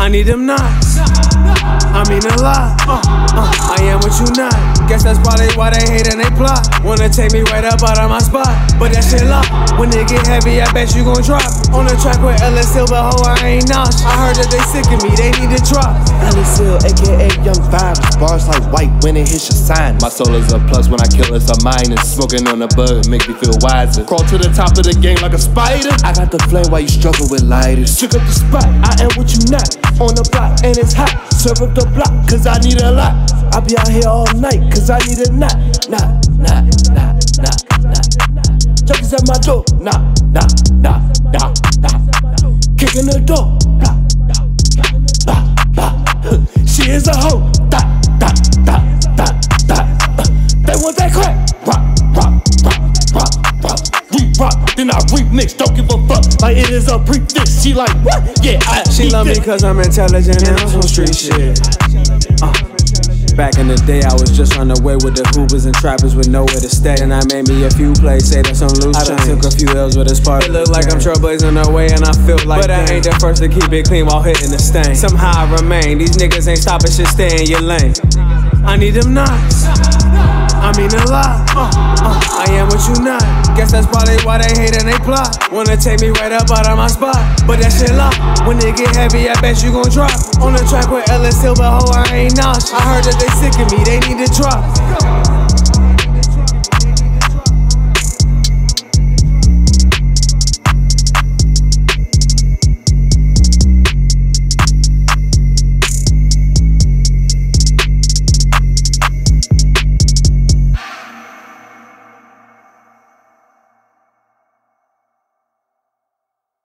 I need them knots. I mean a lot. I am what you not. Guess that's probably why they hate and they plot. Wanna take me right up out of my spot, but that shit locked. When it get heavy, I bet you gon' drop. On the track with Ellis Hill, but ho, I ain't nauseous. I heard that they sick of me, they need to drop. Ellis Hill, aka Young Vibes. Bars like white when it hits your sign. My soul is a plus when I kill it's a minus. Smoking on a bud make me feel wiser. Crawl to the top of the game like a spider. I got the flame while you struggle with lighters. Took up the spot, I am what you not. On the block and it's hot. Serve up the block, cause I need a lot. I be out here all night, cause I need a knot. Junkies at my door, kicking the door, she is a hoe, they want that crack, we rock, then I remix, don't give a fuck, like it is a prefix, she like, what? Yeah, she love me cause I'm intelligent and I'm some street shit. Back in the day, I was just on the way with the hoopers and trappers with nowhere to stay. And I made me a few plays, say that some loose change. I done took a few L's with this part. It look like I'm trailblazing the way and I feel like, but I ain't the first to keep it clean while hitting the stain. Somehow I remain, these niggas ain't stopping shit, stay in your lane. I need them knots. I mean a lot. I am what you not. Guess that's probably why they hate and they plot. Wanna take me right up out of my spot, but that shit locked. When it get heavy, I bet you gon' drop. On the track with Ellis Hill, but ho, I ain't nauseous. I heard that they sick of me, they need to drop.